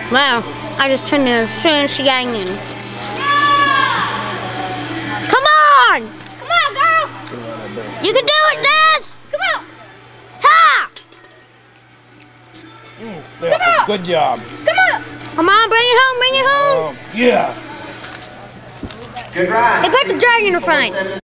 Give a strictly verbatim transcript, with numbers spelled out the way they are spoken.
Wow, I just turned as soon as she got in. Come on! Come on, girl! You can do it, Dez! Come on! Ha! Mm, Come on! Good job. Come on! Come on, bring it home, bring it home! Um, yeah. Good ride. Hey, put the dragon in front.